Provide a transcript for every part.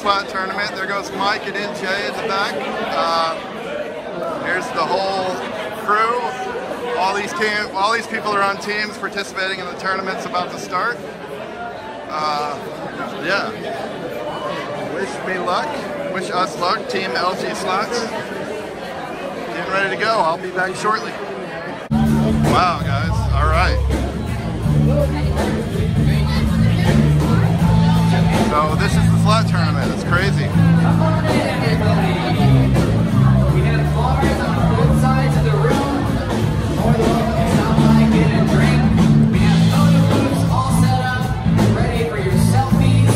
slot tournament. There goes Mike and NJ in the back. Here's the whole crew. All these people are on teams participating in the tournament's about to start. Yeah. Wish me luck. Wish us luck. Team LG Slots. Getting ready to go. I'll be back shortly. Wow, guys. All right. So this is the slot tournament. It's crazy. Come on in, everybody. We have bars on both sides of the room. More than welcome to stop by, get a drink. We have photo booths all set up, ready for your selfies.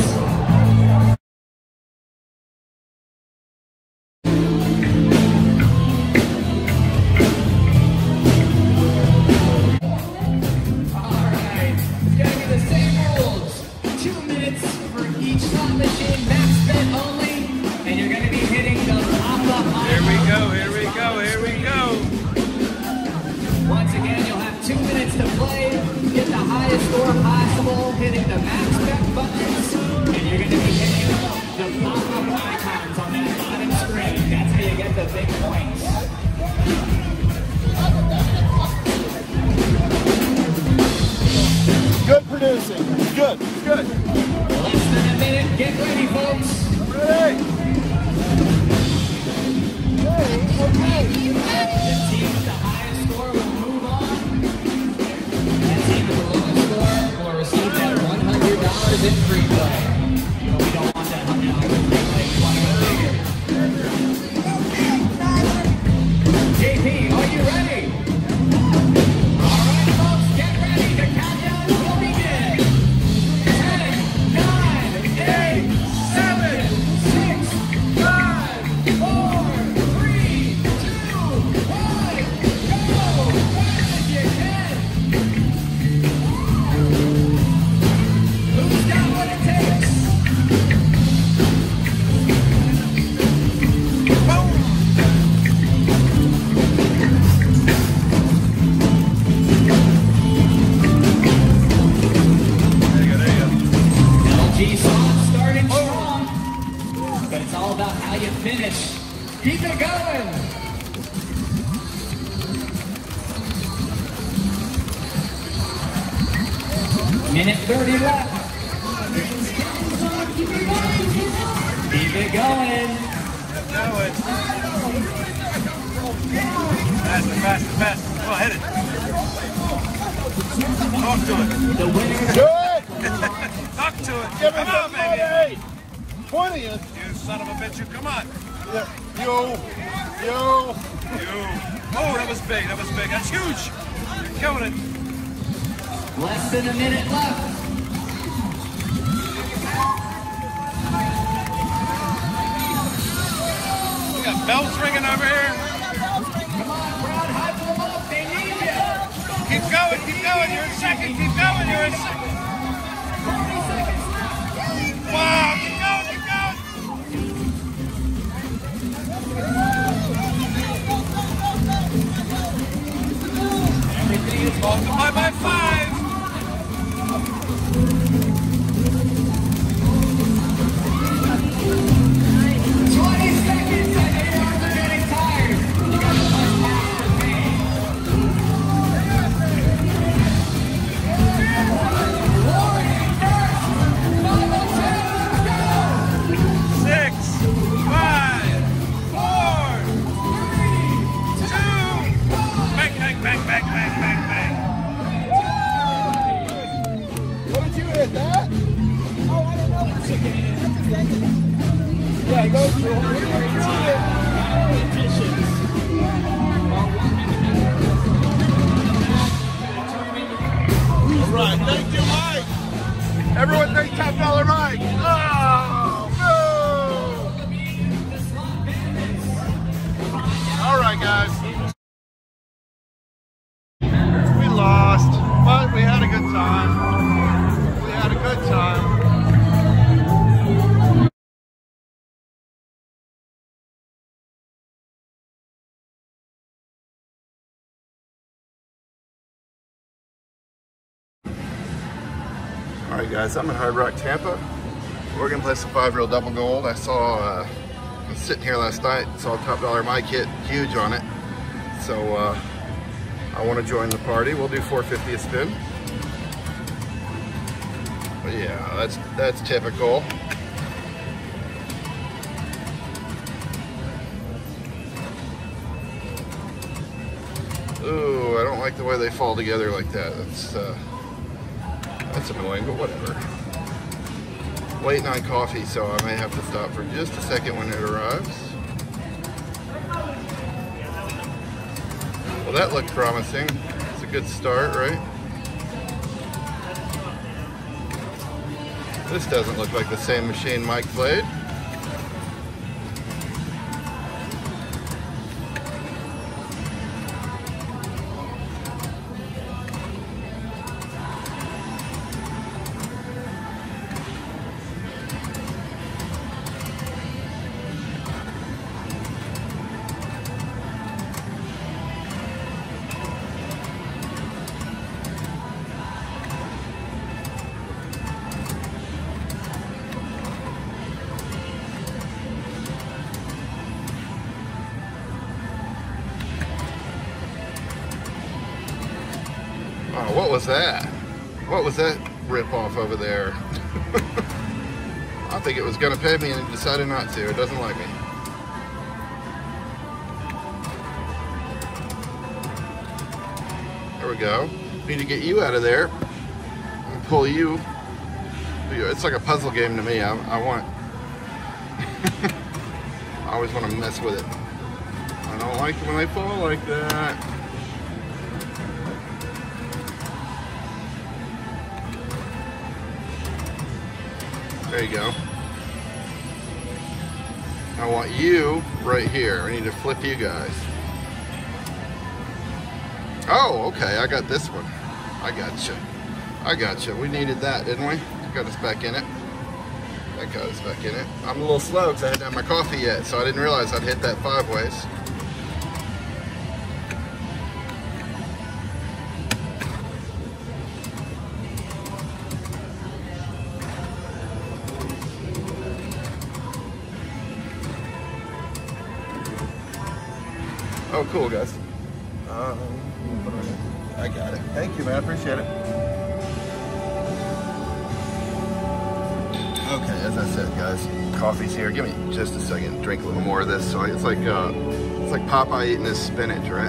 All right, it's gonna be the same rules. 2 minutes for each slot machine, max spin only, and you're gonna be hitting the pop-up. Here we go, here we go, here we go. Once again, you'll have 2 minutes to play. Get the highest score possible, hitting the max spec buttons, and you're gonna be hitting the pop-up icons on that bottom screen. That's how you get the big points. Good producing. Good. Good. Less than a minute. Get ready, folks. Ready. The team with the highest score will move on. That team with the lowest score will receive that $100 in free play. But we don't want that $100 in free play. We want to go bigger. JP, are you ready? All right, folks, get ready. The countdown will begin. 10, 9, 8, 7, 6, 5, 4, 3, 2, 1, go! If you can. Who's got what it takes? LG Slots starting strong, but it's all about how you finish. Keep it going. Minute 30 left. Keep it going. Faster, faster, faster. Come on, hit it. Talk to it. The winner. Do it. Talk to it. Give me Come on, the baby. 20th. You son of a bitch, you come on. Yeah. You. You. Oh, that was big, that was big. That's huge. You're killing it. Less than a minute left. We got bells ringing over here. Come on, crowd, hype them up. They need you. Keep going, keep going. You're in second. Keep going, you're in second. 40 seconds left. Wow, keep going, keep going. Everything is Multiply by 5. 20 seconds and your arms are getting tired. You gotta push past the pain. Warning first. 5 6, 5, 4, 3, 2. Bang, bang, bang, bang, bang, bang, bang. What did you hit that? Oh, I don't know. Yeah, go through. All right, thank you, Mike. Everyone thank Top Dollar Mike. Oh, no. All right, guys. We lost, but we had a good time. We had a good time. All right, guys, I'm in Hard Rock, Tampa. We're gonna play some 5-reel double gold. I saw, I was sitting here last night, saw Top Dollar Mike hit huge on it. So I want to join the party. We'll do $4.50 a spin. But yeah, that's typical. Ooh, I don't like the way they fall together like that. That's annoying, but whatever. Waiting on coffee, so I may have to stop for just a second when it arrives. Well, that looked promising. It's a good start, right? This doesn't look like the same machine Mike played. Oh, what was that? What was that rip off over there? I think it was gonna pay me and it decided not to. It doesn't like me. There we go. Need to get you out of there and pull you. It's like a puzzle game to me. I always want to mess with it. I don't like it when they fall like that. There you go. I want you right here. I need to flip you guys. Oh, okay. I got this one. I gotcha. We needed that, didn't we? Got us back in it. That got us back in it. I'm a little slow because I hadn't had my coffee yet, so I didn't realize I'd hit that 5 ways. Oh, cool, guys. I got it. Thank you, man. I appreciate it. Okay, as I said, guys, coffee's here. Give me just a second. Drink a little more of this. So it's like Popeye eating his spinach, right?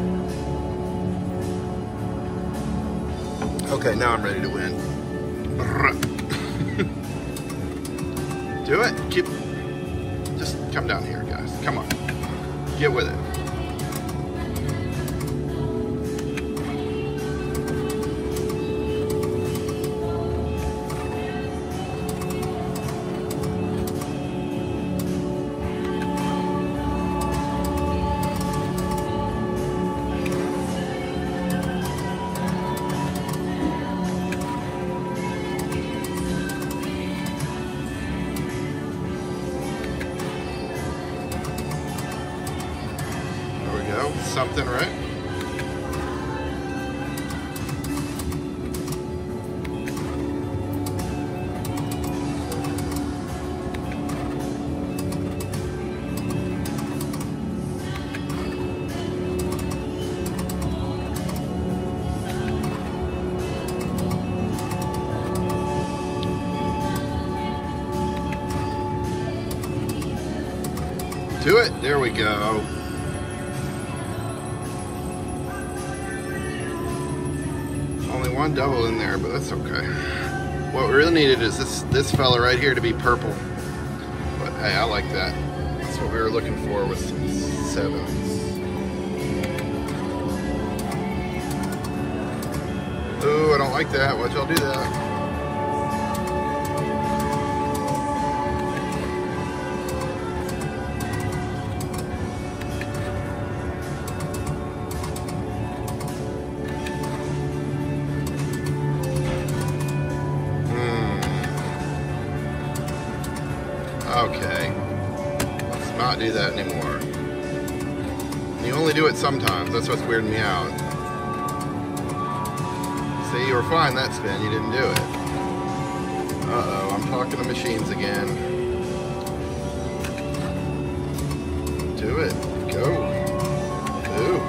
Okay, now I'm ready to win. Do it. Just come down here, guys. Come on. Get with it. Something, right? Do it. There we go. Only one double in there, but that's okay. What we really needed is this fella right here to be purple. But hey, I like that. That's what we were looking for with some 7s. Ooh, I don't like that. Why'd y'all do that? Okay, let's not do that anymore. You only do it sometimes, that's what's weirding me out. See, you were fine that spin, you didn't do it. Uh-oh, I'm talking to machines again. Do it. Go. Ooh.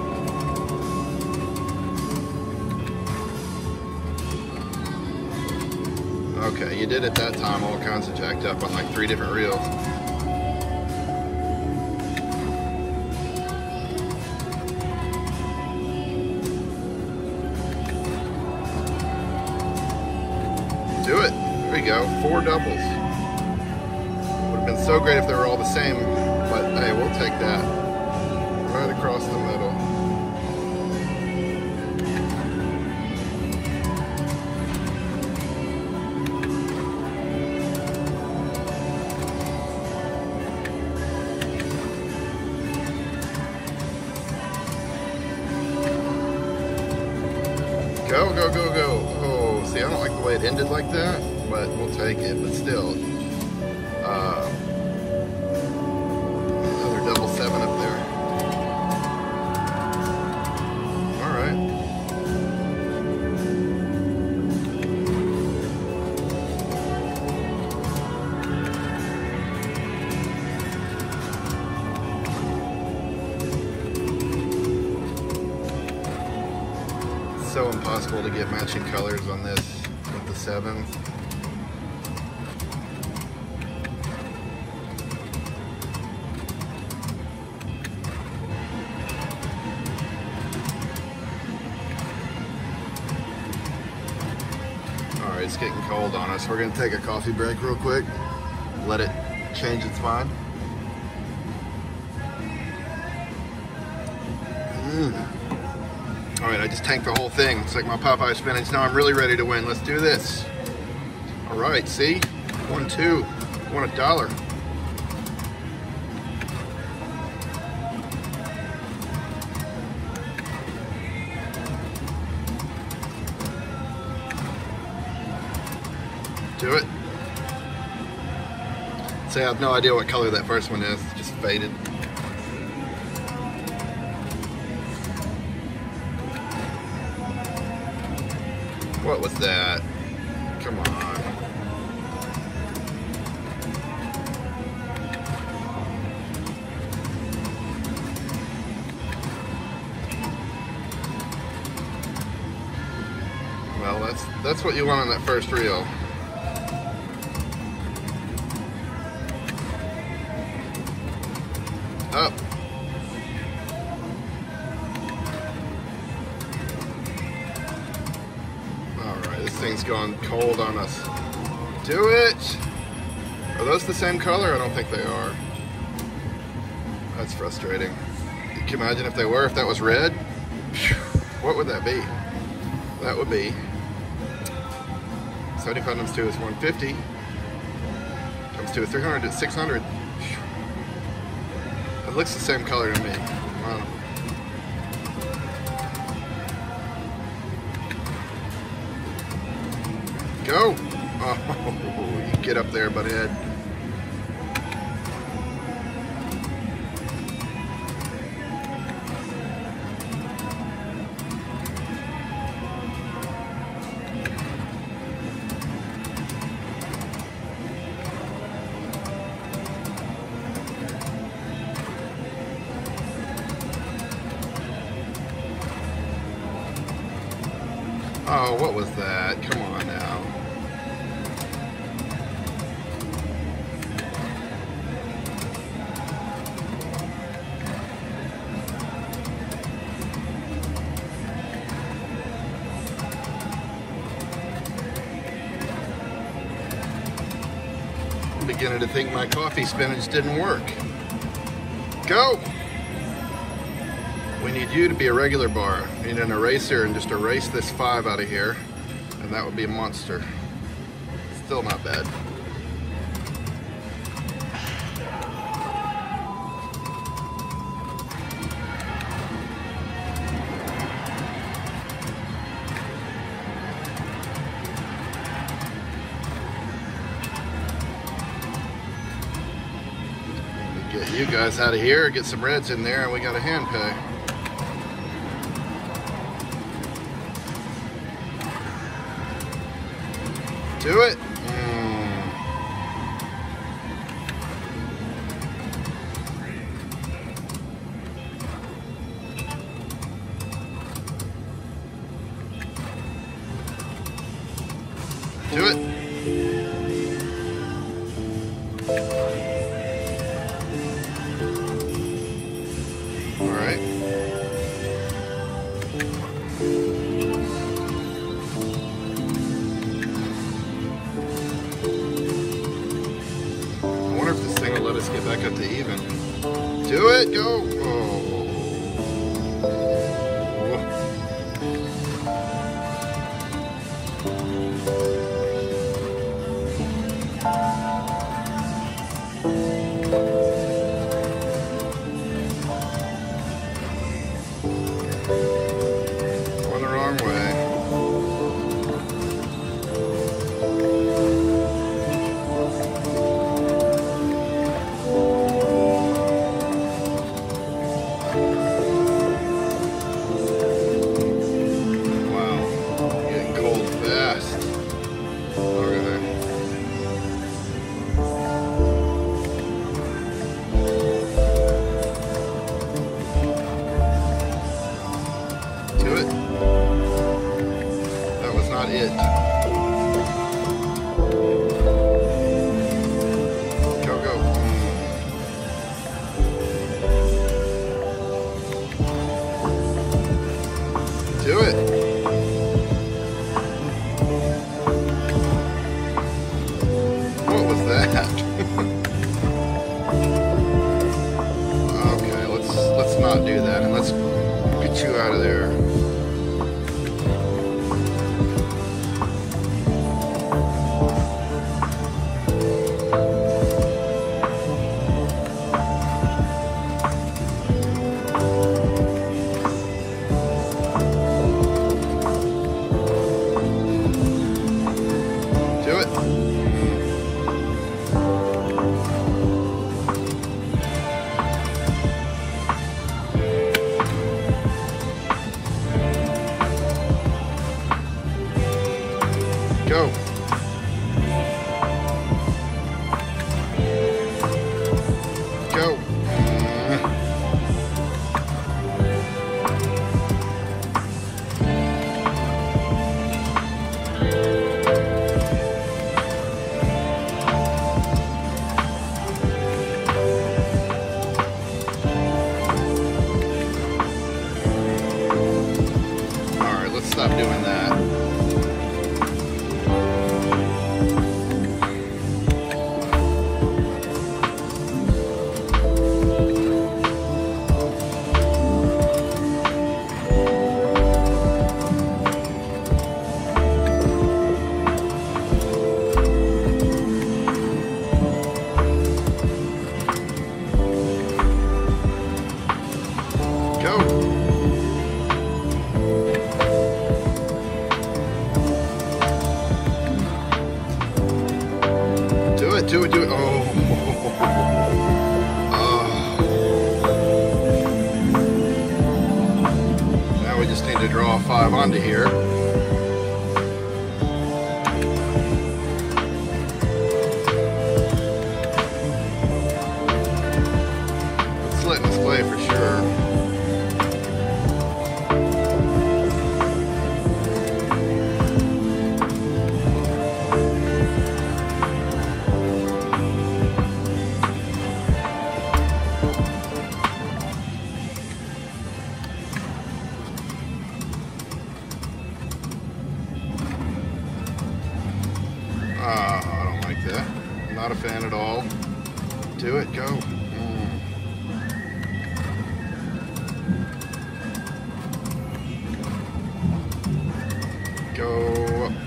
Okay, you did it that time. All kinds of jacked up on like 3 different reels. Do it. There we go. 4 doubles. Would have been so great if they were all the same, but hey, we'll take that. Right across the middle. Go, go, go, go. Oh, see, I don't like the way it ended like that, but we'll take it. But still, another double 7 up there. All right. So impossible to get matching colors on this with the 7s. All right, it's getting cold on us. We're gonna take a coffee break real quick. Let it change its mind. All right, I just tanked the whole thing. It's like my Popeye spinach. Now I'm really ready to win. Let's do this. All right, see? 1, 2, won $1. Do it. See, I have no idea what color that first one is. It's just faded. What was that? Come on. Well, that's what you want on that first reel. Up. This thing's going cold on us. Do it! Are those the same color? I don't think they are. That's frustrating. You can imagine if they were, if that was red. What would that be? That would be 75 times 2 is 150. Times 2 is 300. It's 600. It looks the same color to me. Wow. Go! Oh, you get up there, butthead. Oh, what was that? Come on now. I'm beginning to think my coffee spinach didn't work. Go! We need you to be a regular bar. We need an eraser and just erase this 5 out of here, and that would be a monster. Still not bad. Get you guys out of here, get some reds in there, and we got a hand pay. Do it. Do it. All right. I wonder if this thing will let us get back up to even. Do it, go. Oh. Going the wrong way. It. Go, go. Do it. What was that? Okay, let's not do that, and let's get you out of there. Go. Go. All right, let's stop doing that. Do it. Oh. Now we just need to draw a 5 onto here. It's letting us play for sure. I don't like that. Not a fan at all. Do it, go. Go up.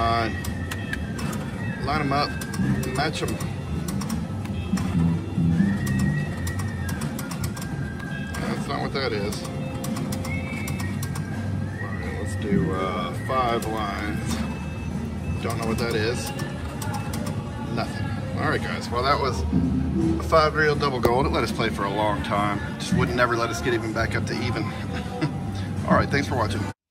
on. Line them up, match them. That's not what that is. All right, let's do 5 lines. Don't know what that is. Nothing. All right, guys. Well, that was a 5-reel double gold. It let us play for a long time. Just wouldn't never let us get even back up to even. All right, thanks for watching.